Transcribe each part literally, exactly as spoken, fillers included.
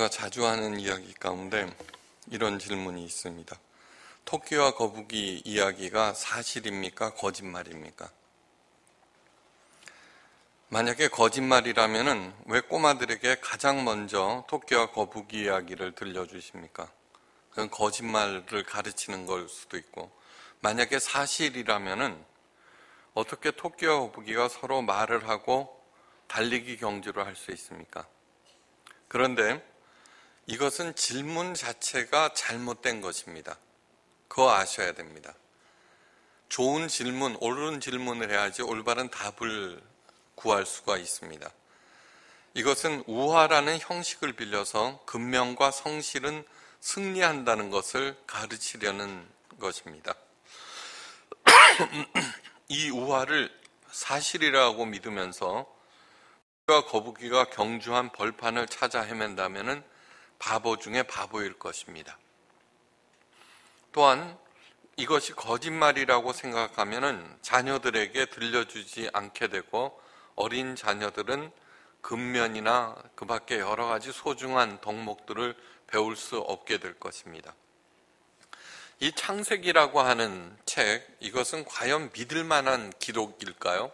제가 자주 하는 이야기 가운데 이런 질문이 있습니다. 토끼와 거북이 이야기가 사실입니까? 거짓말입니까? 만약에 거짓말이라면은 왜 꼬마들에게 가장 먼저 토끼와 거북이 이야기를 들려주십니까? 그건 거짓말을 가르치는 걸 수도 있고, 만약에 사실이라면은 어떻게 토끼와 거북이가 서로 말을 하고 달리기 경주를 할 수 있습니까? 그런데 이것은 질문 자체가 잘못된 것입니다. 그거 아셔야 됩니다. 좋은 질문, 옳은 질문을 해야지 올바른 답을 구할 수가 있습니다. 이것은 우화라는 형식을 빌려서 근면과 성실은 승리한다는 것을 가르치려는 것입니다. 이 우화를 사실이라고 믿으면서 토끼와 거북이가 경주한 벌판을 찾아 헤맨다면은 바보 중에 바보일 것입니다. 또한 이것이 거짓말이라고 생각하면은 자녀들에게 들려주지 않게 되고, 어린 자녀들은 근면이나 그 밖에 여러 가지 소중한 덕목들을 배울 수 없게 될 것입니다. 이 창세기라고 하는 책, 이것은 과연 믿을 만한 기록일까요?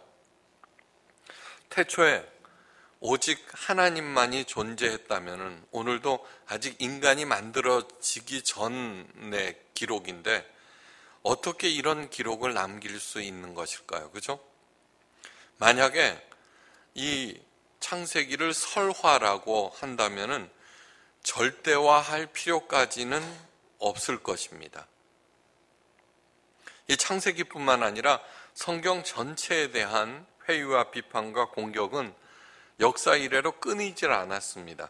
태초에 오직 하나님만이 존재했다면 오늘도 아직 인간이 만들어지기 전의 기록인데 어떻게 이런 기록을 남길 수 있는 것일까요? 그죠? 만약에 이 창세기를 설화라고 한다면 절대화할 필요까지는 없을 것입니다. 이 창세기뿐만 아니라 성경 전체에 대한 회유와 비판과 공격은 역사 이래로 끊이질 않았습니다.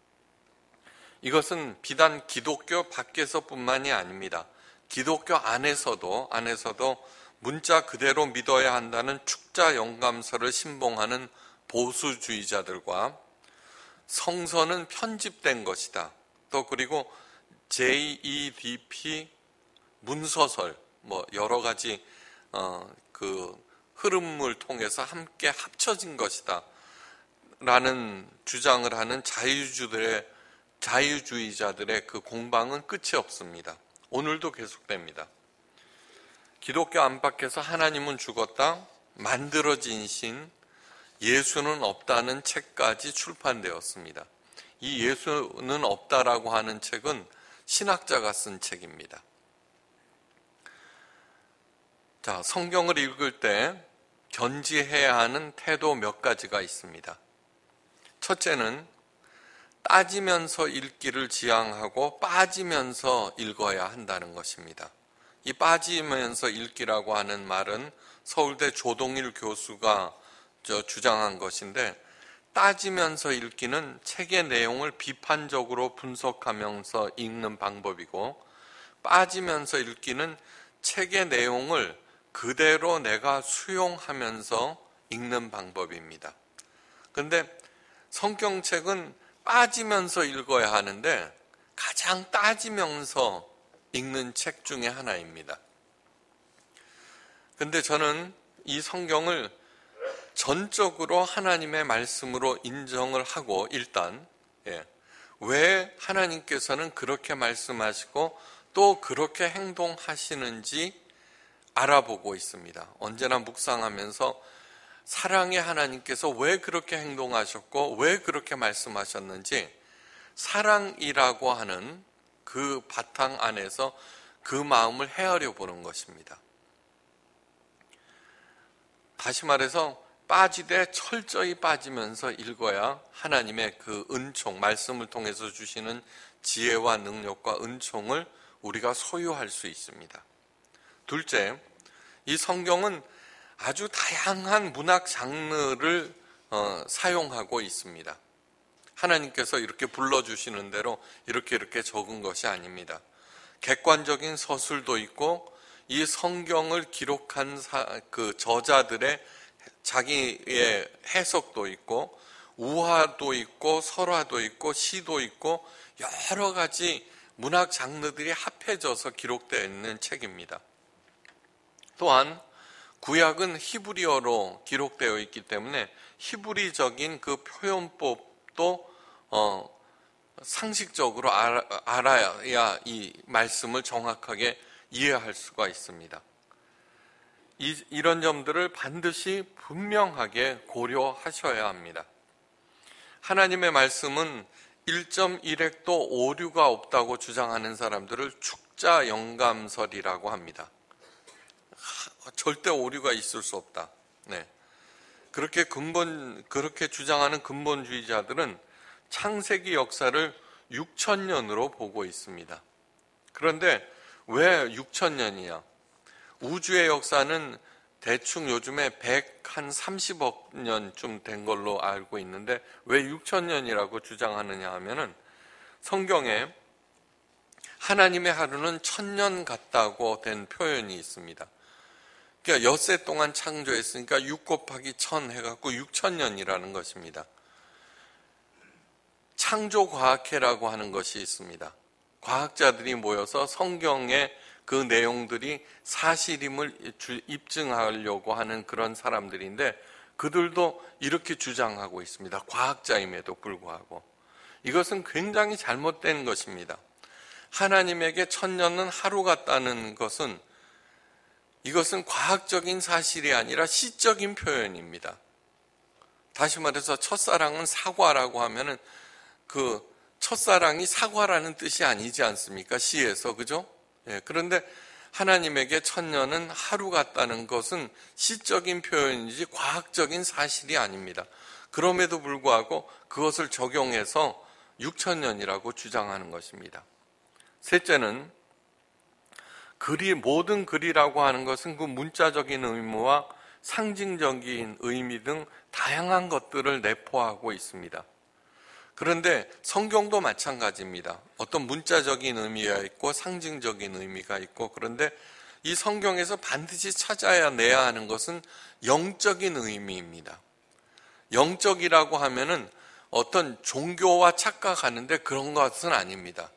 이것은 비단 기독교 밖에서뿐만이 아닙니다. 기독교 안에서도 안에서도 문자 그대로 믿어야 한다는 축자 영감서를 신봉하는 보수주의자들과 성서는 편집된 것이다, 또 그리고 제이이디피 문서설, 뭐 여러 가지 어, 그 흐름을 통해서 함께 합쳐진 것이다 라는 주장을 하는 자유주들의, 자유주의자들의 그 공방은 끝이 없습니다. 오늘도 계속됩니다. 기독교 안팎에서 하나님은 죽었다, 만들어진 신, 예수는 없다는 책까지 출판되었습니다. 이 예수는 없다라고 하는 책은 신학자가 쓴 책입니다. 자, 성경을 읽을 때 견지해야 하는 태도 몇 가지가 있습니다. 첫째는 따지면서 읽기를 지향하고 빠지면서 읽어야 한다는 것입니다. 이 빠지면서 읽기라고 하는 말은 서울대 조동일 교수가 저 주장한 것인데, 따지면서 읽기는 책의 내용을 비판적으로 분석하면서 읽는 방법이고, 빠지면서 읽기는 책의 내용을 그대로 내가 수용하면서 읽는 방법입니다. 그런데 성경책은 빠지면서 읽어야 하는데 가장 따지면서 읽는 책 중에 하나입니다. 그런데 저는 이 성경을 전적으로 하나님의 말씀으로 인정을 하고, 일단 예, 왜 하나님께서는 그렇게 말씀하시고 또 그렇게 행동하시는지 알아보고 있습니다. 언제나 묵상하면서 사랑의 하나님께서 왜 그렇게 행동하셨고 왜 그렇게 말씀하셨는지, 사랑이라고 하는 그 바탕 안에서 그 마음을 헤아려 보는 것입니다. 다시 말해서 빠지되 철저히 빠지면서 읽어야 하나님의 그 은총, 말씀을 통해서 주시는 지혜와 능력과 은총을 우리가 소유할 수 있습니다. 둘째, 이 성경은 아주 다양한 문학 장르를 어, 사용하고 있습니다. 하나님께서 이렇게 불러주시는 대로 이렇게 이렇게 적은 것이 아닙니다. 객관적인 서술도 있고, 이 성경을 기록한 사, 그 저자들의 자기의 해석도 있고, 우화도 있고, 설화도 있고, 시도 있고, 여러 가지 문학 장르들이 합해져서 기록되어 있는 책입니다. 또한 구약은 히브리어로 기록되어 있기 때문에 히브리적인 그 표현법도 어, 상식적으로 알아, 알아야 이 말씀을 정확하게 이해할 수가 있습니다. 이, 이런 점들을 반드시 분명하게 고려하셔야 합니다. 하나님의 말씀은 일 점 일 획도 오류가 없다고 주장하는 사람들을 축자 영감설이라고 합니다. 하, 절대 오류가 있을 수 없다. 네. 그렇게 근본, 그렇게 주장하는 근본주의자들은 창세기 역사를 육천 년으로 보고 있습니다. 그런데 왜 육천 년이야? 우주의 역사는 대충 요즘에 백삼십억 년쯤 된 걸로 알고 있는데 왜 육천 년이라고 주장하느냐 하면은 성경에 하나님의 하루는 천년 같다고 된 표현이 있습니다. 그러니까 엿새 동안 창조했으니까 육 곱하기 천 해갖고 육천 년이라는 것입니다. 창조과학회라고 하는 것이 있습니다. 과학자들이 모여서 성경의 그 내용들이 사실임을 입증하려고 하는 그런 사람들인데 그들도 이렇게 주장하고 있습니다. 과학자임에도 불구하고. 이것은 굉장히 잘못된 것입니다. 하나님에게 천년은 하루 같다는 것은 이것은 과학적인 사실이 아니라 시적인 표현입니다. 다시 말해서 첫사랑은 사과라고 하면은 그 첫사랑이 사과라는 뜻이 아니지 않습니까? 시에서, 그죠? 예, 그런데 하나님에게 천년은 하루 같다는 것은 시적인 표현이지 과학적인 사실이 아닙니다. 그럼에도 불구하고 그것을 적용해서 육천 년이라고 주장하는 것입니다. 셋째는 글이, 모든 글이라고 하는 것은 그 문자적인 의미와 상징적인 의미 등 다양한 것들을 내포하고 있습니다. 그런데 성경도 마찬가지입니다. 어떤 문자적인 의미가 있고 상징적인 의미가 있고, 그런데 이 성경에서 반드시 찾아야 내야 하는 것은 영적인 의미입니다. 영적이라고 하면은 어떤 종교와 착각하는데 그런 것은 아닙니다.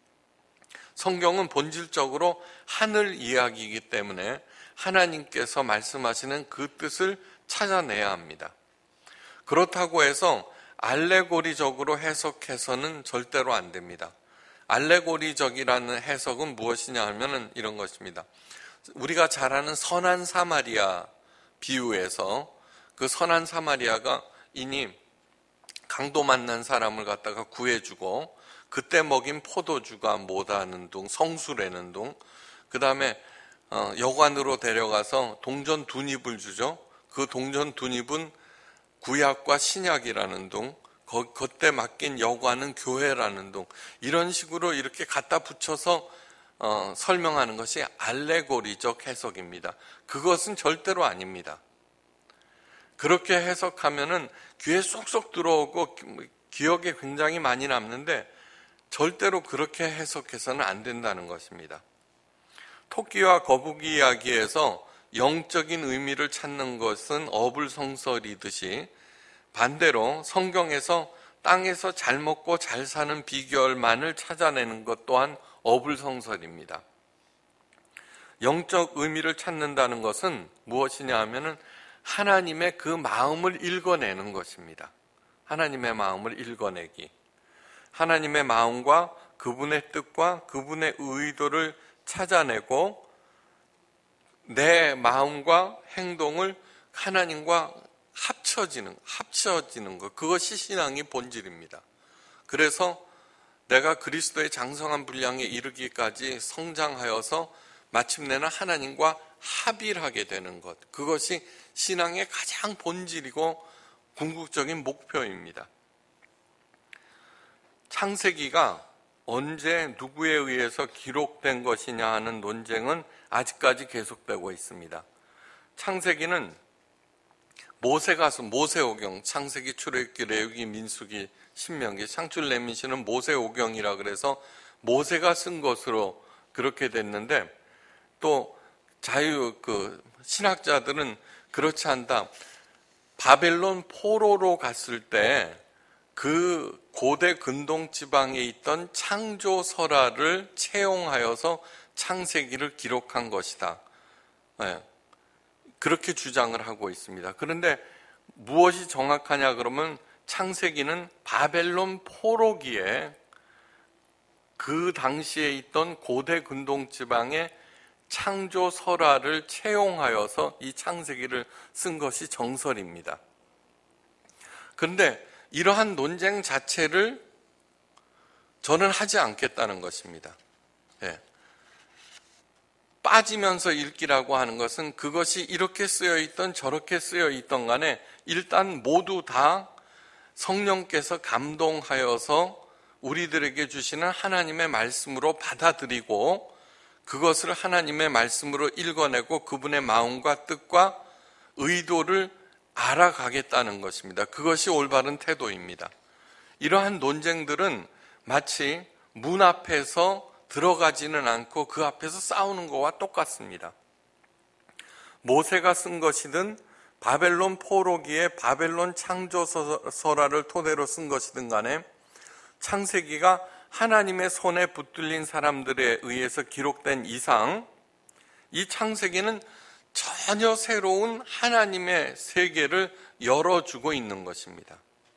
성경은 본질적으로 하늘 이야기이기 때문에 하나님께서 말씀하시는 그 뜻을 찾아내야 합니다. 그렇다고 해서 알레고리적으로 해석해서는 절대로 안 됩니다. 알레고리적이라는 해석은 무엇이냐 하면은 이런 것입니다. 우리가 잘 아는 선한 사마리아 비유에서 그 선한 사마리아가 이니 강도 만난 사람을 갖다가 구해주고 그때 먹인 포도주가 못하는 둥, 성수라는 둥, 그 다음에 여관으로 데려가서 동전 두 입을 주죠. 그 동전 두 입은 구약과 신약이라는 둥, 그때 맡긴 여관은 교회라는 둥, 이런 식으로 이렇게 갖다 붙여서 어, 설명하는 것이 알레고리적 해석입니다. 그것은 절대로 아닙니다. 그렇게 해석하면은 귀에 쏙쏙 들어오고 기억에 굉장히 많이 남는데 절대로 그렇게 해석해서는 안 된다는 것입니다. 토끼와 거북이 이야기에서 영적인 의미를 찾는 것은 어불성설이듯이 반대로 성경에서 땅에서 잘 먹고 잘 사는 비결만을 찾아내는 것 또한 어불성설입니다. 영적 의미를 찾는다는 것은 무엇이냐 하면은 하나님의 그 마음을 읽어내는 것입니다. 하나님의 마음을 읽어내기. 하나님의 마음과 그분의 뜻과 그분의 의도를 찾아내고 내 마음과 행동을 하나님과 합쳐지는, 합쳐지는 것. 그것이 신앙의 본질입니다. 그래서 내가 그리스도의 장성한 분량에 이르기까지 성장하여서 마침내는 하나님과 합일하게 되는 것. 그것이 신앙의 가장 본질이고 궁극적인 목표입니다. 창세기가 언제 누구에 의해서 기록된 것이냐 하는 논쟁은 아직까지 계속되고 있습니다. 창세기는 모세가 쓴 모세오경, 창세기, 출애굽기, 레위기, 민수기, 신명기, 창출, 레위기는 모세오경이라 그래서 모세가 쓴 것으로 그렇게 됐는데, 또 자유 그 신학자들은 그렇지 않다. 바벨론 포로로 갔을 때 그 고대 근동 지방에 있던 창조설화를 채용하여서 창세기를 기록한 것이다. 네. 그렇게 주장을 하고 있습니다. 그런데 무엇이 정확하냐 그러면 창세기는 바벨론 포로기에 그 당시에 있던 고대 근동 지방의 창조 설화를 채용하여서 이 창세기를 쓴 것이 정설입니다. 그런데 이러한 논쟁 자체를 저는 하지 않겠다는 것입니다. 예. 빠지면서 읽기라고 하는 것은 그것이 이렇게 쓰여 있던 저렇게 쓰여 있던 간에 일단 모두 다 성령께서 감동하여서 우리들에게 주시는 하나님의 말씀으로 받아들이고 그것을 하나님의 말씀으로 읽어내고 그분의 마음과 뜻과 의도를 알아가겠다는 것입니다. 그것이 올바른 태도입니다. 이러한 논쟁들은 마치 문 앞에서 들어가지는 않고 그 앞에서 싸우는 것과 똑같습니다. 모세가 쓴 것이든 바벨론 포로기의 바벨론 창조설화를 토대로 쓴 것이든 간에 창세기가 하나님의 손에 붙들린 사람들에 의해서 기록된 이상 이 창세기는 전혀 새로운 하나님의 세계를 열어주고 있는 것입니다.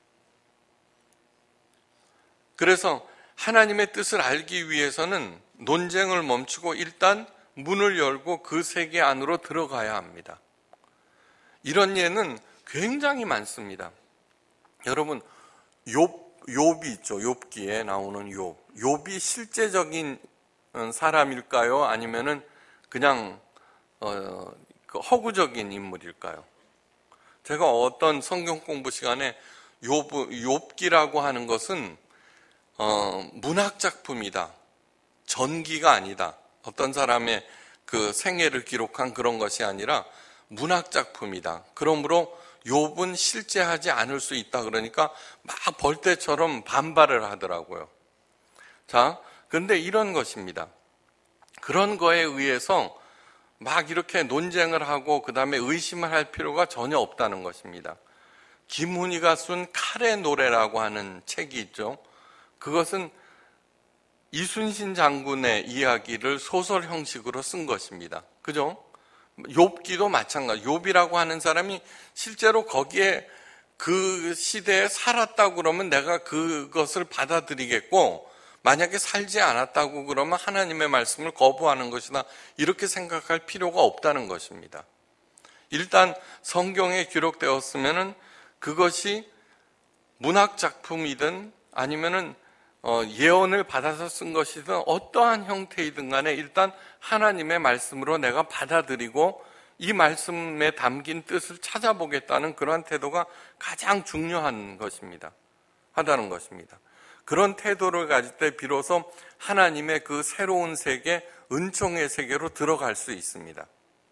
그래서 하나님의 뜻을 알기 위해서는 논쟁을 멈추고 일단 문을 열고 그 세계 안으로 들어가야 합니다. 이런 예는 굉장히 많습니다. 여러분, 욥, 욥이 있죠. 욥기에 나오는 욥. 욥이 실제적인 사람일까요? 아니면은 그냥 어, 허구적인 인물일까요? 제가 어떤 성경 공부 시간에 욥, 욥기라고 하는 것은 어, 문학 작품이다. 전기가 아니다. 어떤 사람의 그 생애를 기록한 그런 것이 아니라 문학 작품이다. 그러므로 욥은 실제하지 않을 수 있다. 그러니까 막 벌떼처럼 반발을 하더라고요. 자, 근데 이런 것입니다. 그런 거에 의해서 막 이렇게 논쟁을 하고 그 다음에 의심을 할 필요가 전혀 없다는 것입니다. 김훈이가 쓴 칼의 노래라고 하는 책이 있죠. 그것은 이순신 장군의 이야기를 소설 형식으로 쓴 것입니다. 그죠? 욥기도 마찬가지. 욥이라고 하는 사람이 실제로 거기에 그 시대에 살았다고 그러면 내가 그것을 받아들이겠고, 만약에 살지 않았다고 그러면 하나님의 말씀을 거부하는 것이다. 이렇게 생각할 필요가 없다는 것입니다. 일단 성경에 기록되었으면은 그것이 문학 작품이든 아니면은 예언을 받아서 쓴 것이든 어떠한 형태이든 간에 일단 하나님의 말씀으로 내가 받아들이고 이 말씀에 담긴 뜻을 찾아보겠다는 그러한 태도가 가장 중요한 것입니다. 하다는 것입니다. 그런 태도를 가질 때 비로소 하나님의 그 새로운 세계, 은총의 세계로 들어갈 수 있습니다.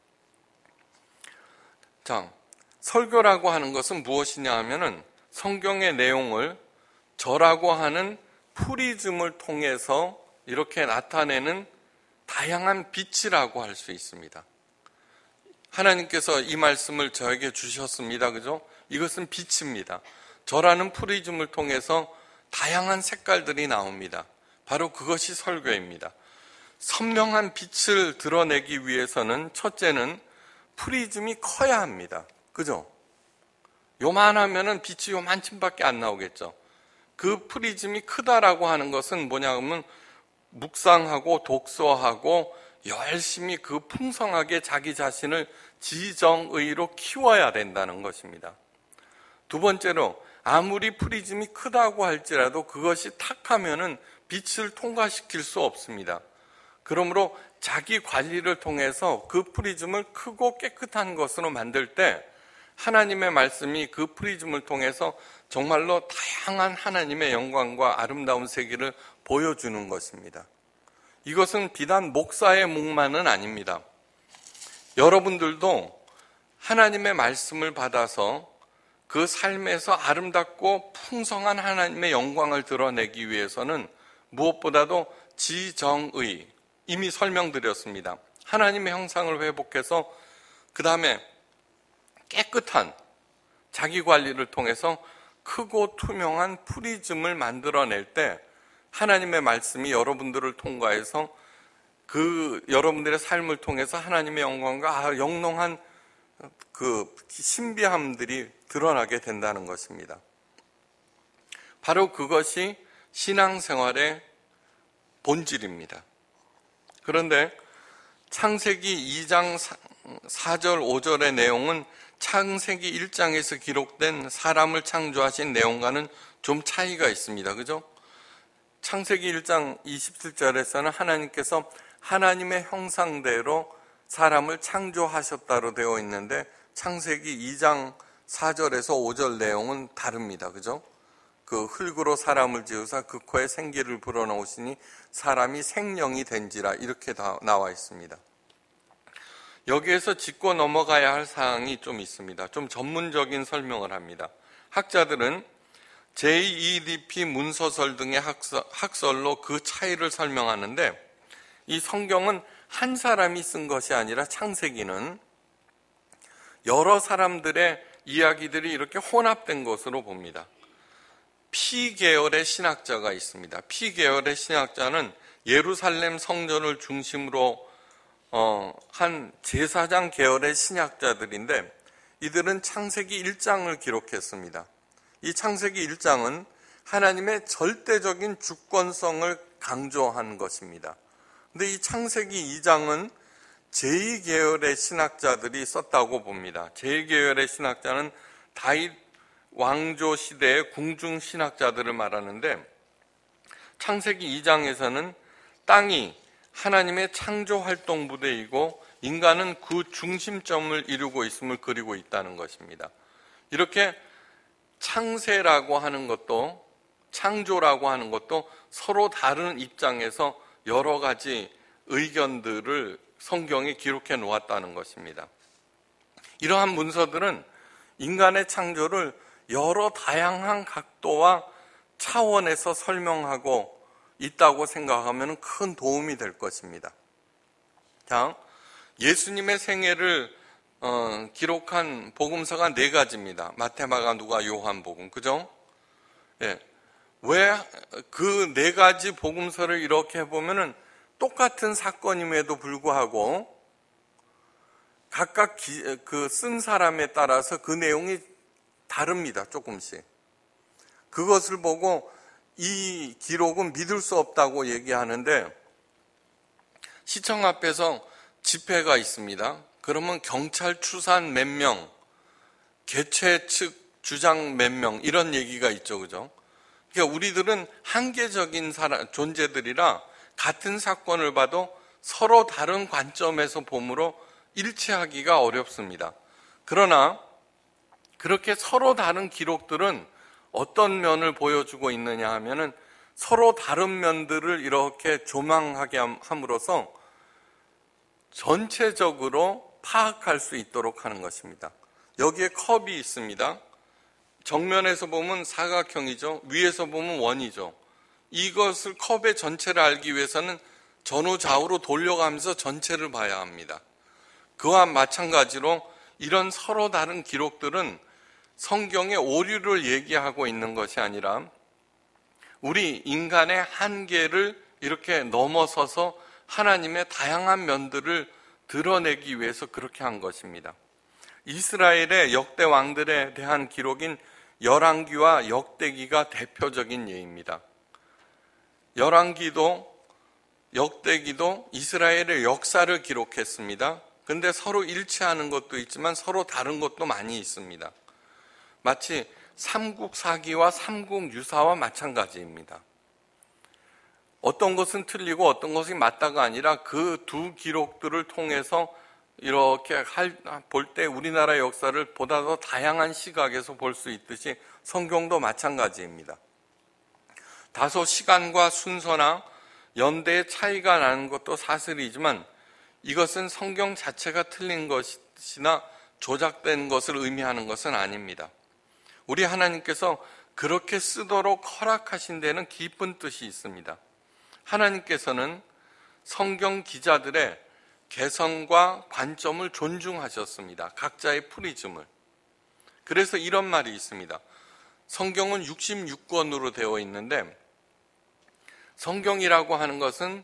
자, 설교라고 하는 것은 무엇이냐 하면은 성경의 내용을 저라고 하는 프리즘을 통해서 이렇게 나타내는 다양한 빛이라고 할 수 있습니다. 하나님께서 이 말씀을 저에게 주셨습니다. 그죠? 이것은 빛입니다. 저라는 프리즘을 통해서 다양한 색깔들이 나옵니다. 바로 그것이 설교입니다. 선명한 빛을 드러내기 위해서는 첫째는 프리즘이 커야 합니다. 그죠? 요만하면은 빛이 요만큼밖에 안 나오겠죠. 그 프리즘이 크다라고 하는 것은 뭐냐면 묵상하고 독서하고 열심히 그 풍성하게 자기 자신을 지정의로 키워야 된다는 것입니다. 두 번째로 아무리 프리즘이 크다고 할지라도 그것이 탁하면은 빛을 통과시킬 수 없습니다. 그러므로 자기 관리를 통해서 그 프리즘을 크고 깨끗한 것으로 만들 때 하나님의 말씀이 그 프리즘을 통해서 정말로 다양한 하나님의 영광과 아름다운 세계를 보여주는 것입니다. 이것은 비단 목사의 몫만은 아닙니다. 여러분들도 하나님의 말씀을 받아서 그 삶에서 아름답고 풍성한 하나님의 영광을 드러내기 위해서는 무엇보다도 지정의, 이미 설명드렸습니다. 하나님의 형상을 회복해서 그 다음에 깨끗한 자기 관리를 통해서 크고 투명한 프리즘을 만들어낼 때 하나님의 말씀이 여러분들을 통과해서 그 여러분들의 삶을 통해서 하나님의 영광과 영롱한 그 신비함들이 드러나게 된다는 것입니다. 바로 그것이 신앙생활의 본질입니다. 그런데 창세기 이 장 사 절 오 절의 내용은 창세기 일 장에서 기록된 사람을 창조하신 내용과는 좀 차이가 있습니다. 그죠? 창세기 일 장 이십칠 절에서는 하나님께서 하나님의 형상대로 사람을 창조하셨다로 되어 있는데 창세기 이 장 사 절에서 오 절 내용은 다릅니다. 그죠? 그 흙으로 사람을 지으사 그 코에 생기를 불어넣으시니 사람이 생령이 된지라 이렇게 다 나와 있습니다. 여기에서 짚고 넘어가야 할 사항이 좀 있습니다. 좀 전문적인 설명을 합니다. 학자들은 제이이디피 문서설 등의 학설, 학설로 그 차이를 설명하는데 이 성경은 한 사람이 쓴 것이 아니라 창세기는 여러 사람들의 이야기들이 이렇게 혼합된 것으로 봅니다. 피계열의 신학자가 있습니다. 피계열의 신학자는 예루살렘 성전을 중심으로 어, 한 제사장 계열의 신학자들인데 이들은 창세기 일 장을 기록했습니다. 이 창세기 일 장은 하나님의 절대적인 주권성을 강조한 것입니다. 근데 이 창세기 이 장은 제이 계열의 신학자들이 썼다고 봅니다. 제이 계열의 신학자는 다윗 왕조 시대의 궁중 신학자들을 말하는데 창세기 이 장에서는 땅이 하나님의 창조 활동 부대이고 인간은 그 중심점을 이루고 있음을 그리고 있다는 것입니다. 이렇게 창세라고 하는 것도 창조라고 하는 것도 서로 다른 입장에서 여러 가지 의견들을 성경에 기록해 놓았다는 것입니다. 이러한 문서들은 인간의 창조를 여러 다양한 각도와 차원에서 설명하고 있다고 생각하면 큰 도움이 될 것입니다. 자, 예수님의 생애를 어, 기록한 복음서가 네 가지입니다. 마태, 마가, 누가, 요한복음, 그죠? 예. 왜 그 네 가지 복음서를 이렇게 보면은 똑같은 사건임에도 불구하고 각각 그 쓴 사람에 따라서 그 내용이 다릅니다. 조금씩. 그것을 보고 이 기록은 믿을 수 없다고 얘기하는데 시청 앞에서 집회가 있습니다. 그러면 경찰 추산 몇 명, 개최 측 주장 몇 명 이런 얘기가 있죠. 그죠? 그러니까 우리들은 한계적인 사람, 존재들이라 같은 사건을 봐도 서로 다른 관점에서 보므로 일치하기가 어렵습니다. 그러나 그렇게 서로 다른 기록들은 어떤 면을 보여주고 있느냐 하면은 서로 다른 면들을 이렇게 조망하게 함으로써 전체적으로 파악할 수 있도록 하는 것입니다. 여기에 컵이 있습니다. 정면에서 보면 사각형이죠. 위에서 보면 원이죠. 이것을 컵의 전체를 알기 위해서는 전후 좌우로 돌려가면서 전체를 봐야 합니다. 그와 마찬가지로 이런 서로 다른 기록들은 성경의 오류를 얘기하고 있는 것이 아니라 우리 인간의 한계를 이렇게 넘어서서 하나님의 다양한 면들을 드러내기 위해서 그렇게 한 것입니다. 이스라엘의 역대 왕들에 대한 기록인 열왕기와 역대기가 대표적인 예입니다. 열왕기도 역대기도 이스라엘의 역사를 기록했습니다. 그런데 서로 일치하는 것도 있지만 서로 다른 것도 많이 있습니다. 마치 삼국사기와 삼국유사와 마찬가지입니다. 어떤 것은 틀리고 어떤 것이 맞다가 아니라 그 두 기록들을 통해서 이렇게 볼 때 우리나라 역사를 보다 더 다양한 시각에서 볼 수 있듯이 성경도 마찬가지입니다. 다소 시간과 순서나 연대의 차이가 나는 것도 사실이지만 이것은 성경 자체가 틀린 것이나 조작된 것을 의미하는 것은 아닙니다. 우리 하나님께서 그렇게 쓰도록 허락하신 데는 깊은 뜻이 있습니다. 하나님께서는 성경 기자들의 개성과 관점을 존중하셨습니다. 각자의 프리즘을. 그래서 이런 말이 있습니다. 성경은 육십육 권으로 되어 있는데 성경이라고 하는 것은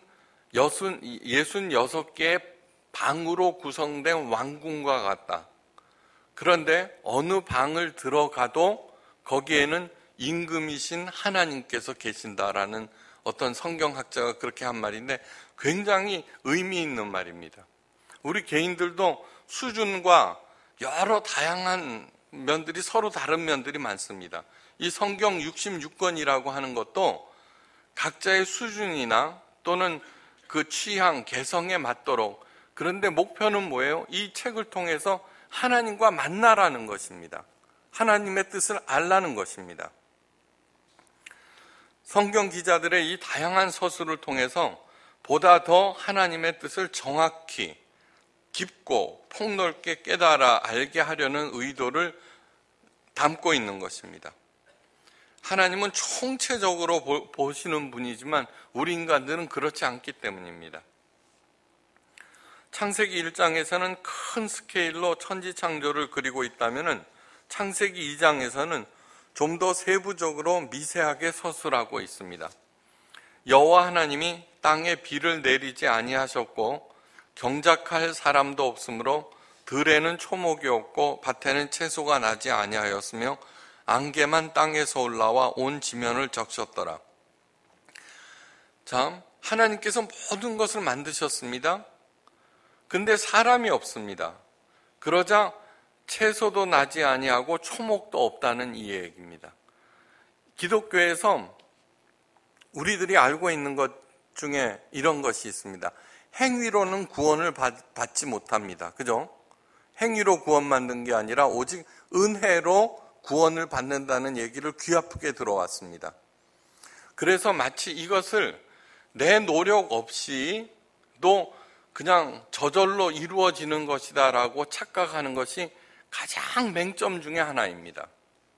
예순여섯 개의 방으로 구성된 왕궁과 같다. 그런데 어느 방을 들어가도 거기에는 임금이신 하나님께서 계신다라는 어떤 성경학자가 그렇게 한 말인데 굉장히 의미 있는 말입니다. 우리 개인들도 수준과 여러 다양한 면들이 서로 다른 면들이 많습니다. 이 성경 육십육 권이라고 하는 것도 각자의 수준이나 또는 그 취향, 개성에 맞도록, 그런데 목표는 뭐예요? 이 책을 통해서 하나님과 만나라는 것입니다. 하나님의 뜻을 알라는 것입니다. 성경 기자들의 이 다양한 서술을 통해서 보다 더 하나님의 뜻을 정확히 깊고 폭넓게 깨달아 알게 하려는 의도를 담고 있는 것입니다. 하나님은 총체적으로 보시는 분이지만 우리 인간들은 그렇지 않기 때문입니다. 창세기 일 장에서는 큰 스케일로 천지창조를 그리고 있다면 창세기 이 장에서는 좀 더 세부적으로 미세하게 서술하고 있습니다. 여호와 하나님이 땅에 비를 내리지 아니하셨고 경작할 사람도 없으므로 들에는 초목이 없고 밭에는 채소가 나지 아니하였으며 안개만 땅에서 올라와 온 지면을 적셨더라. 참, 하나님께서 모든 것을 만드셨습니다. 근데 사람이 없습니다. 그러자 채소도 나지 아니하고 초목도 없다는 이 얘기입니다. 기독교에서 우리들이 알고 있는 것 중에 이런 것이 있습니다. 행위로는 구원을 받, 받지 못합니다. 그죠? 행위로 구원 받는 게 아니라 오직 은혜로 구원을 받는다는 얘기를 귀 아프게 들어왔습니다. 그래서 마치 이것을 내 노력 없이도 그냥 저절로 이루어지는 것이다라고 착각하는 것이 가장 맹점 중에 하나입니다.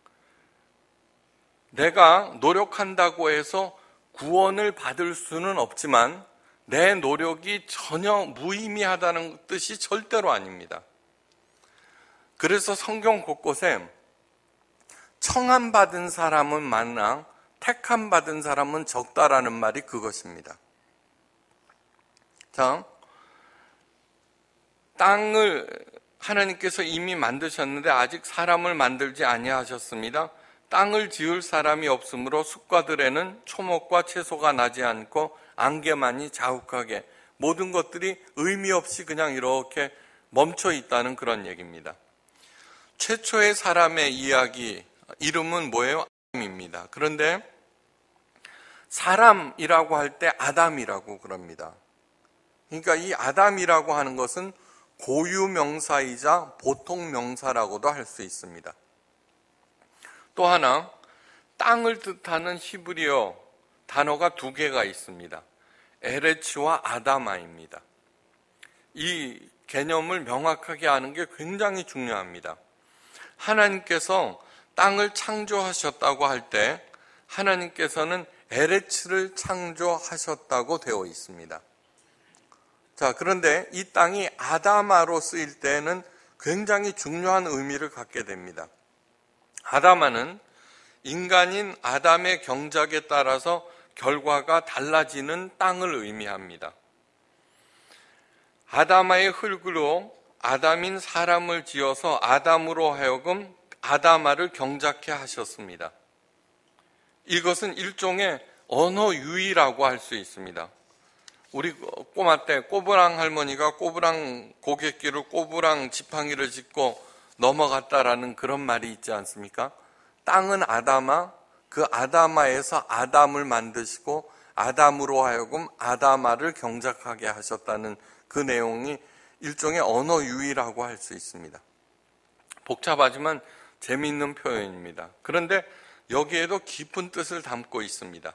내가 노력한다고 해서 구원을 받을 수는 없지만 내 노력이 전혀 무의미하다는 뜻이 절대로 아닙니다. 그래서 성경 곳곳에 청함받은 사람은 많으나 택함받은 사람은 적다라는 말이 그것입니다. 자, 땅을 하나님께서 이미 만드셨는데 아직 사람을 만들지 아니하셨습니다. 땅을 지을 사람이 없으므로 숲과들에는 초목과 채소가 나지 않고 안개만이 자욱하게, 모든 것들이 의미 없이 그냥 이렇게 멈춰 있다는 그런 얘기입니다. 최초의 사람의 이야기, 이름은 뭐예요? 아담입니다. 그런데 사람이라고 할 때 아담이라고 그럽니다. 그러니까 이 아담이라고 하는 것은 고유명사이자 보통명사라고도 할 수 있습니다. 또 하나, 땅을 뜻하는 히브리어 단어가 두 개가 있습니다. 에레츠와 아다마입니다. 이 개념을 명확하게 아는 게 굉장히 중요합니다. 하나님께서 땅을 창조하셨다고 할 때 하나님께서는 에레츠를 창조하셨다고 되어 있습니다. 자, 그런데 이 땅이 아다마로 쓰일 때는 굉장히 중요한 의미를 갖게 됩니다. 아다마는 인간인 아담의 경작에 따라서 결과가 달라지는 땅을 의미합니다. 아다마의 흙으로 아담인 사람을 지어서 아담으로 하여금 아다마를 경작해 하셨습니다. 이것은 일종의 언어 유희라고 할 수 있습니다. 우리 꼬마 때 꼬부랑 할머니가 꼬부랑 고갯길을 꼬부랑 지팡이를 짚고 넘어갔다라는 그런 말이 있지 않습니까? 땅은 아다마, 그 아다마에서 아담을 만드시고 아담으로 하여금 아다마를 경작하게 하셨다는 그 내용이 일종의 언어 유희라고 할 수 있습니다. 복잡하지만 재미있는 표현입니다. 그런데 여기에도 깊은 뜻을 담고 있습니다.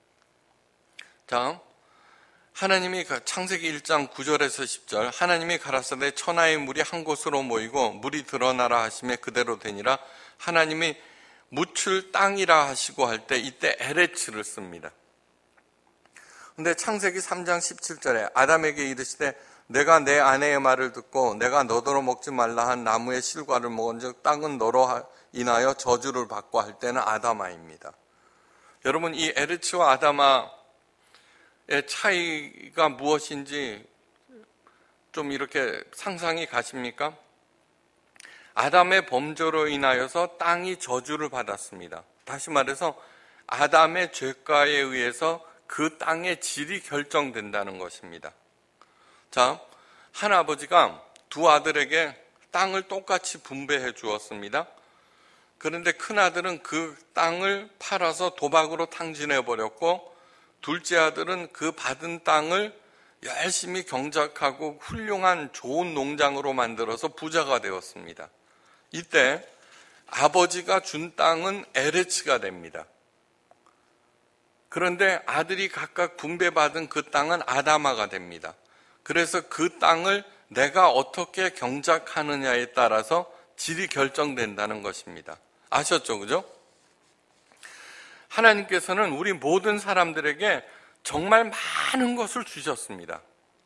자, 하나님이 창세기 일 장 구 절에서 십 절, 하나님이 가라사대 천하의 물이 한 곳으로 모이고 물이 드러나라 하심에 그대로 되니라. 하나님이 묻힐 땅이라 하시고 할 때 이때 에레츠를 씁니다. 근데 창세기 삼 장 십칠 절에 아담에게 이르시되 내가 내 아내의 말을 듣고 내가 너더러 먹지 말라 한 나무의 실과를 먹은즉 땅은 너로 인하여 저주를 받고 할 때는 아다마입니다. 여러분, 이 에레츠와 아다마의 차이가 무엇인지 좀 이렇게 상상이 가십니까? 아담의 범죄로 인하여서 땅이 저주를 받았습니다. 다시 말해서 아담의 죄가에 의해서 그 땅의 질이 결정된다는 것입니다. 자, 한 아버지가 두 아들에게 땅을 똑같이 분배해 주었습니다. 그런데 큰 아들은 그 땅을 팔아서 도박으로 탕진해 버렸고, 둘째 아들은 그 받은 땅을 열심히 경작하고 훌륭한 좋은 농장으로 만들어서 부자가 되었습니다. 이때 아버지가 준 땅은 에레츠가 됩니다. 그런데 아들이 각각 분배받은 그 땅은 아다마가 됩니다. 그래서 그 땅을 내가 어떻게 경작하느냐에 따라서 질이 결정된다는 것입니다. 아셨죠? 그죠? 하나님께서는 우리 모든 사람들에게 정말 많은 것을 주셨습니다.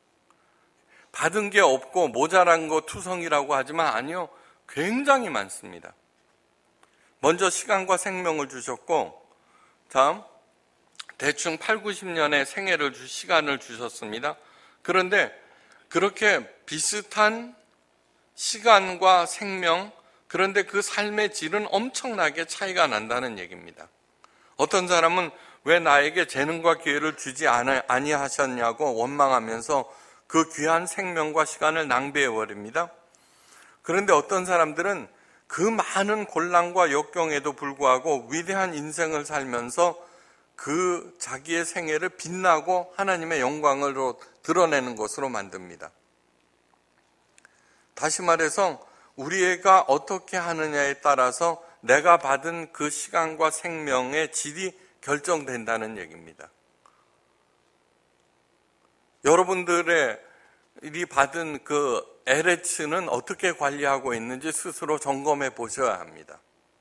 받은 게 없고 모자란 거 투성이라고 하지만 아니요, 굉장히 많습니다. 먼저 시간과 생명을 주셨고, 다음 대충 팔, 구십 년의 생애를 주 시간을 주셨습니다. 그런데 그렇게 비슷한 시간과 생명, 그런데 그 삶의 질은 엄청나게 차이가 난다는 얘기입니다. 어떤 사람은 왜 나에게 재능과 기회를 주지 아니하셨냐고 원망하면서 그 귀한 생명과 시간을 낭비해버립니다. 그런데 어떤 사람들은 그 많은 곤란과 역경에도 불구하고 위대한 인생을 살면서 그 자기의 생애를 빛나고 하나님의 영광으로 드러내는 것으로 만듭니다. 다시 말해서 우리가 어떻게 하느냐에 따라서 내가 받은 그 시간과 생명의 질이 결정된다는 얘기입니다. 여러분들의 이 받은 그 에레츠는 어떻게 관리하고 있는지 스스로 점검해 보셔야 합니다.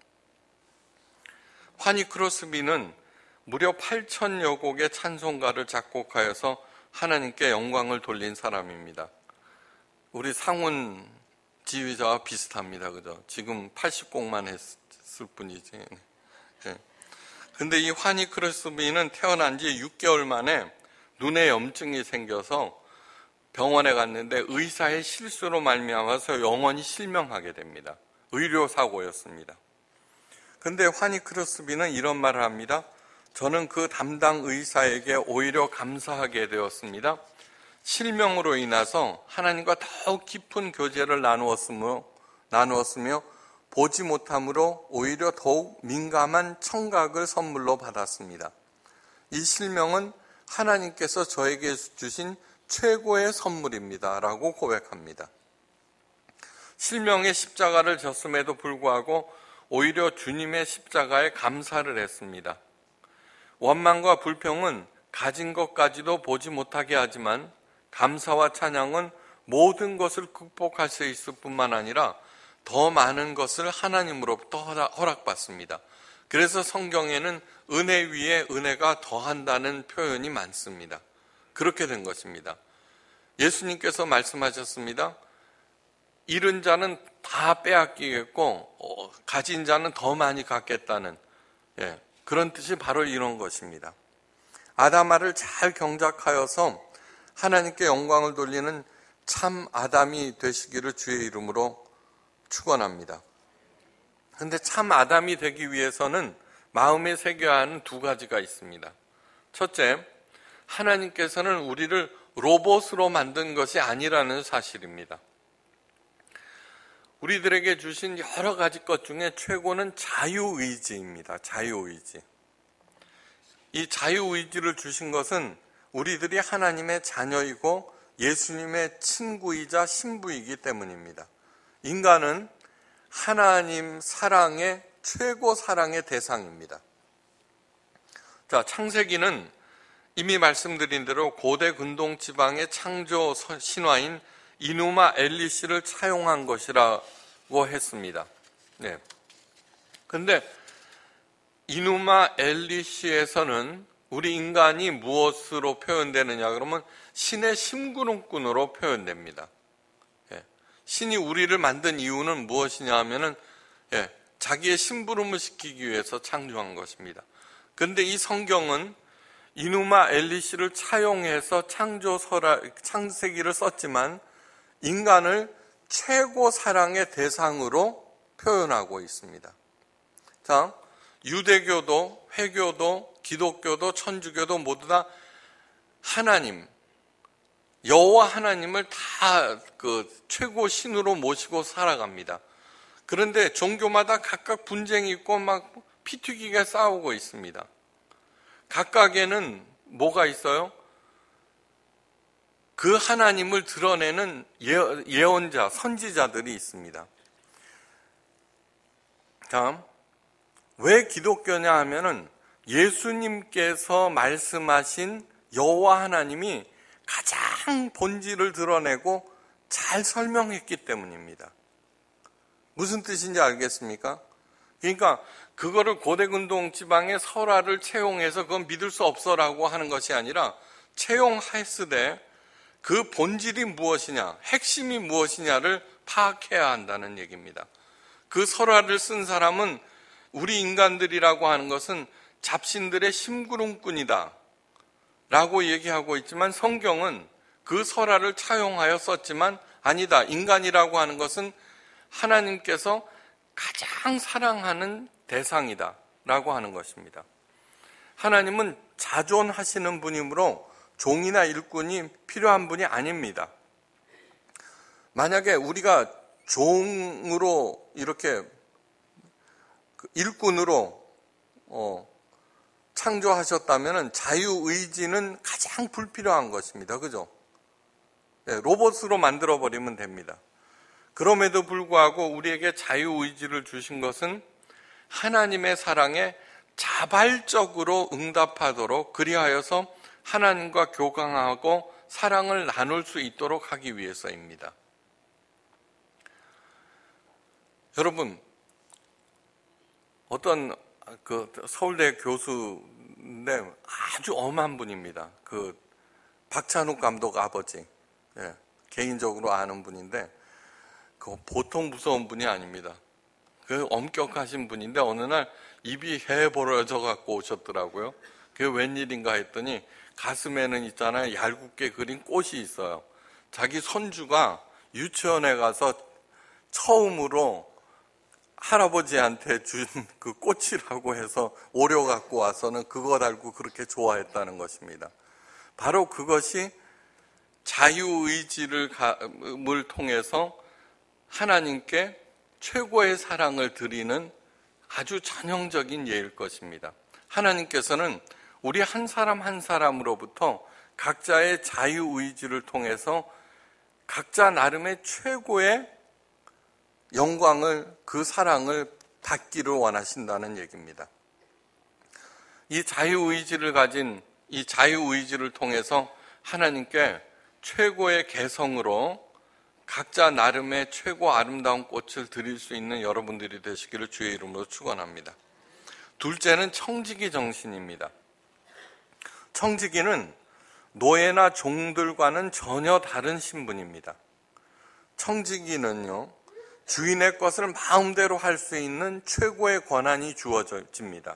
화니 크로스비는 무려 팔천여 곡의 찬송가를 작곡하여서 하나님께 영광을 돌린 사람입니다. 우리 상훈 지휘자와 비슷합니다. 그죠? 지금 팔십 곡만 했을 뿐이지. 네. 근데 이 화니 크로스비는 태어난 지 육 개월 만에 눈에 염증이 생겨서 병원에 갔는데 의사의 실수로 말미암아서 영원히 실명하게 됩니다. 의료사고였습니다. 근데 화니 크로스비는 이런 말을 합니다. 저는 그 담당 의사에게 오히려 감사하게 되었습니다. 실명으로 인해서 하나님과 더욱 깊은 교제를 나누었으며, 나누었으며 보지 못함으로 오히려 더욱 민감한 청각을 선물로 받았습니다. 이 실명은 하나님께서 저에게 주신 최고의 선물입니다. 라고 고백합니다. 실명의 십자가를 졌음에도 불구하고 오히려 주님의 십자가에 감사를 했습니다. 원망과 불평은 가진 것까지도 보지 못하게 하지만 감사와 찬양은 모든 것을 극복할 수 있을 뿐만 아니라 더 많은 것을 하나님으로부터 허락받습니다. 그래서 성경에는 은혜 위에 은혜가 더한다는 표현이 많습니다. 그렇게 된 것입니다. 예수님께서 말씀하셨습니다. 잃은 자는 다 빼앗기겠고 어, 가진 자는 더 많이 갖겠다는, 예, 그런 뜻이 바로 이런 것입니다. 아담아를 잘 경작하여서 하나님께 영광을 돌리는 참 아담이 되시기를 주의 이름으로 축원합니다. 그런데 참 아담이 되기 위해서는 마음에 새겨야 하는 두 가지가 있습니다. 첫째, 하나님께서는 우리를 로봇으로 만든 것이 아니라는 사실입니다. 우리들에게 주신 여러 가지 것 중에 최고는 자유의지입니다. 자유의지. 이 자유의지를 주신 것은 우리들이 하나님의 자녀이고 예수님의 친구이자 신부이기 때문입니다. 인간은 하나님 사랑의 최고 사랑의 대상입니다. 자, 창세기는 이미 말씀드린 대로 고대 근동 지방의 창조 신화인 이누마 엘리시를 차용한 것이라고 했습니다. 네. 근데 이누마 엘리시에서는 우리 인간이 무엇으로 표현되느냐 그러면 신의 심부름꾼으로 표현됩니다. 예. 신이 우리를 만든 이유는 무엇이냐 하면은, 예, 자기의 심부름을 시키기 위해서 창조한 것입니다. 그런데 이 성경은 이누마 엘리시를 차용해서 창조서라, 창세기를 썼지만 인간을 최고 사랑의 대상으로 표현하고 있습니다. 자, 유대교도, 회교도, 기독교도, 천주교도 모두 다 하나님, 여호와 하나님을 다 그 최고 신으로 모시고 살아갑니다. 그런데 종교마다 각각 분쟁이 있고 막 피튀기게 싸우고 있습니다. 각각에는 뭐가 있어요? 그 하나님을 드러내는 예언자, 선지자들이 있습니다. 다음, 왜 기독교냐 하면은 예수님께서 말씀하신 여호와 하나님이 가장 본질을 드러내고 잘 설명했기 때문입니다. 무슨 뜻인지 알겠습니까? 그러니까 그거를 고대근동 지방의 설화를 채용해서 그건 믿을 수 없어라고 하는 것이 아니라 채용했으되 그 본질이 무엇이냐, 핵심이 무엇이냐를 파악해야 한다는 얘기입니다. 그 설화를 쓴 사람은 우리 인간들이라고 하는 것은 잡신들의 심구름꾼이다 라고 얘기하고 있지만 성경은 그 설화를 차용하여 썼지만 아니다, 인간이라고 하는 것은 하나님께서 가장 사랑하는 대상이다 라고 하는 것입니다. 하나님은 자존하시는 분이므로 종이나 일꾼이 필요한 분이 아닙니다. 만약에 우리가 종으로 이렇게 일꾼으로 어, 창조하셨다면 자유의지는 가장 불필요한 것입니다. 그죠? 네, 로봇으로 만들어버리면 됩니다. 그럼에도 불구하고 우리에게 자유의지를 주신 것은 하나님의 사랑에 자발적으로 응답하도록 그리하여서 하나님과 교감하고 사랑을 나눌 수 있도록 하기 위해서입니다. 여러분, 어떤 그 서울대 교수인데 아주 엄한 분입니다. 그 박찬욱 감독 아버지, 예, 개인적으로 아는 분인데 그 보통 무서운 분이 아닙니다. 그 엄격하신 분인데 어느 날 입이 해 벌어져 갖고 오셨더라고요. 그게 웬일인가 했더니 가슴에는 있잖아요, 얄궂게 그린 꽃이 있어요. 자기 손주가 유치원에 가서 처음으로 할아버지한테 준 그 꽃이라고 해서 오려 갖고 와서는 그거 달고 그렇게 좋아했다는 것입니다. 바로 그것이 자유의지를 통해서 하나님께 최고의 사랑을 드리는 아주 전형적인 예일 것입니다. 하나님께서는 우리 한 사람 한 사람으로부터 각자의 자유의지를 통해서 각자 나름의 최고의 영광을, 그 사랑을 받기를 원하신다는 얘기입니다. 이 자유의지를 가진 이 자유의지를 통해서 하나님께 최고의 개성으로 각자 나름의 최고 아름다운 꽃을 드릴 수 있는 여러분들이 되시기를 주의 이름으로 축원합니다. 둘째는 청지기 정신입니다. 청지기는 노예나 종들과는 전혀 다른 신분입니다. 청지기는요, 주인의 것을 마음대로 할 수 있는 최고의 권한이 주어집니다.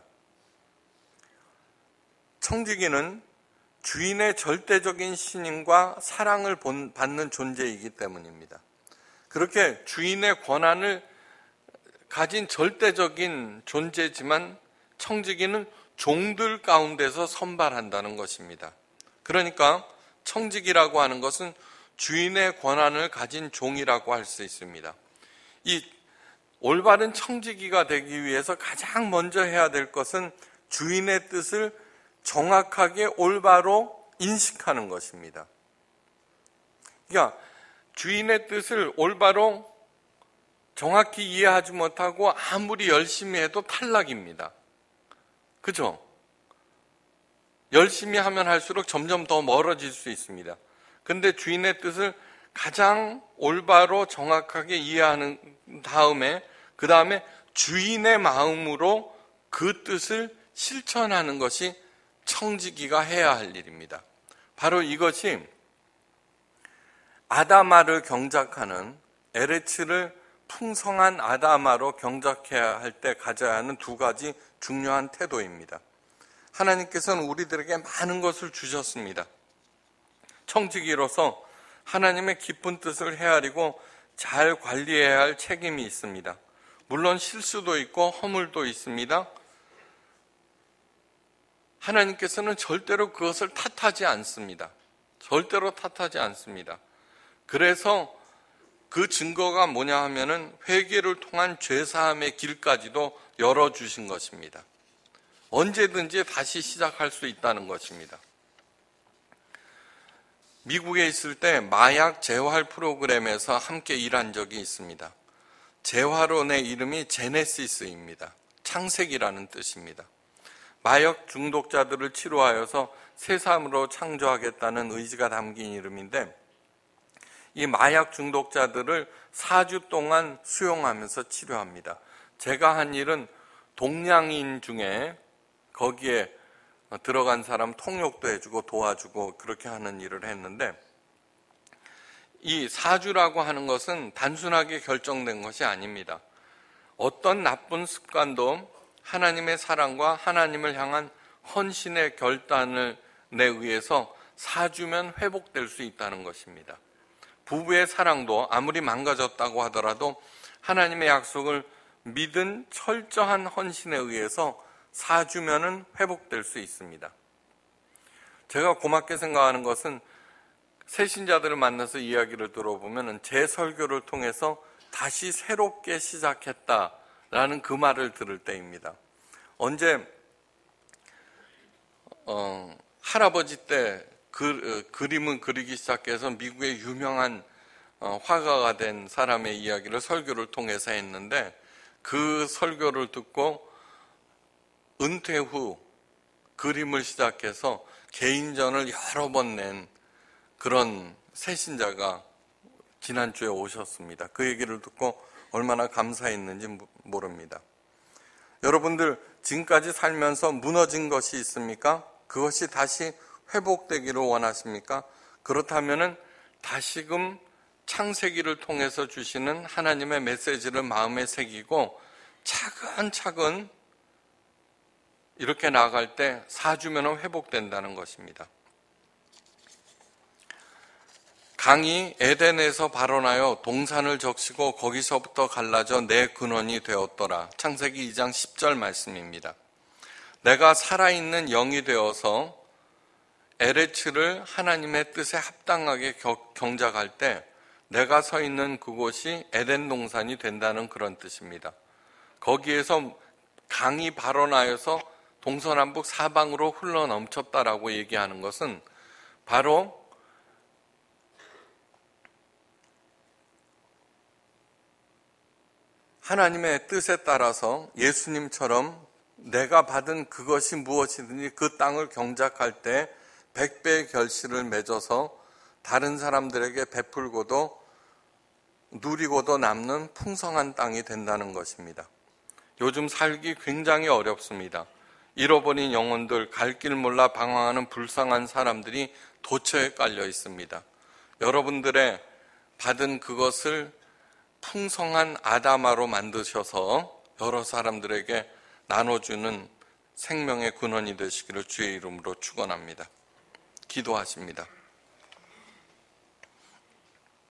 청지기는 주인의 절대적인 신임과 사랑을 받는 존재이기 때문입니다. 그렇게 주인의 권한을 가진 절대적인 존재지만 청지기는 종들 가운데서 선발한다는 것입니다. 그러니까 청지기라고 하는 것은 주인의 권한을 가진 종이라고 할 수 있습니다. 이 올바른 청지기가 되기 위해서 가장 먼저 해야 될 것은 주인의 뜻을 정확하게 올바로 인식하는 것입니다. 그러니까 주인의 뜻을 올바로 정확히 이해하지 못하고 아무리 열심히 해도 탈락입니다. 그죠? 열심히 하면 할수록 점점 더 멀어질 수 있습니다. 근데 주인의 뜻을 가장 올바로 정확하게 이해하는 다음에 그 다음에 주인의 마음으로 그 뜻을 실천하는 것이 청지기가 해야 할 일입니다. 바로 이것이 아다마를 경작하는, 에레츠를 풍성한 아다마로 경작해야 할 때 가져야 하는 두 가지 중요한 태도입니다. 하나님께서는 우리들에게 많은 것을 주셨습니다. 청지기로서 하나님의 깊은 뜻을 헤아리고 잘 관리해야 할 책임이 있습니다. 물론 실수도 있고 허물도 있습니다. 하나님께서는 절대로 그것을 탓하지 않습니다. 절대로 탓하지 않습니다. 그래서 그 증거가 뭐냐 하면은 회개를 통한 죄사함의 길까지도 열어주신 것입니다. 언제든지 다시 시작할 수 있다는 것입니다. 미국에 있을 때 마약 재활 프로그램에서 함께 일한 적이 있습니다. 재활원의 이름이 제네시스입니다. 창세기라는 뜻입니다. 마약 중독자들을 치료하여서 새삼으로 창조하겠다는 의지가 담긴 이름인데, 이 마약 중독자들을 사 주 동안 수용하면서 치료합니다. 제가 한 일은 동양인 중에 거기에 들어간 사람 통역도 해주고 도와주고 그렇게 하는 일을 했는데, 이 사 주라고 하는 것은 단순하게 결정된 것이 아닙니다. 어떤 나쁜 습관도 하나님의 사랑과 하나님을 향한 헌신의 결단을 내 의해서 사 주면 회복될 수 있다는 것입니다. 부부의 사랑도 아무리 망가졌다고 하더라도 하나님의 약속을 믿은 철저한 헌신에 의해서 사 주면은 회복될 수 있습니다. 제가 고맙게 생각하는 것은 새신자들을 만나서 이야기를 들어보면 제 설교를 통해서 다시 새롭게 시작했다라는 그 말을 들을 때입니다. 언제 어, 할아버지 때 그, 그림을 그리기 시작해서 미국의 유명한 어, 화가가 된 사람의 이야기를 설교를 통해서 했는데, 그 설교를 듣고 은퇴 후 그림을 시작해서 개인전을 여러 번 낸 그런 새신자가 지난주에 오셨습니다. 그 얘기를 듣고 얼마나 감사했는지 모릅니다. 여러분들 지금까지 살면서 무너진 것이 있습니까? 그것이 다시 회복되기를 원하십니까? 그렇다면은 다시금 창세기를 통해서 주시는 하나님의 메시지를 마음에 새기고 차근차근 이렇게 나아갈 때 사 주면 회복된다는 것입니다. 강이 에덴에서 발원하여 동산을 적시고 거기서부터 갈라져 내 근원이 되었더라. 창세기 이 장 십 절 말씀입니다. 내가 살아있는 영이 되어서 에레츠를 하나님의 뜻에 합당하게 경작할 때 내가 서 있는 그곳이 에덴 동산이 된다는 그런 뜻입니다. 거기에서 강이 발원하여서 동서남북 사방으로 흘러 넘쳤다라고 얘기하는 것은 바로 하나님의 뜻에 따라서 예수님처럼 내가 받은 그것이 무엇이든지 그 땅을 경작할 때 백배의 결실을 맺어서 다른 사람들에게 베풀고도 누리고도 남는 풍성한 땅이 된다는 것입니다. 요즘 살기 굉장히 어렵습니다. 잃어버린 영혼들, 갈 길 몰라 방황하는 불쌍한 사람들이 도처에 깔려 있습니다. 여러분들의 받은 그것을 풍성한 아담아로 만드셔서 여러 사람들에게 나눠주는 생명의 근원이 되시기를 주의 이름으로 축원합니다. 기도하십니다.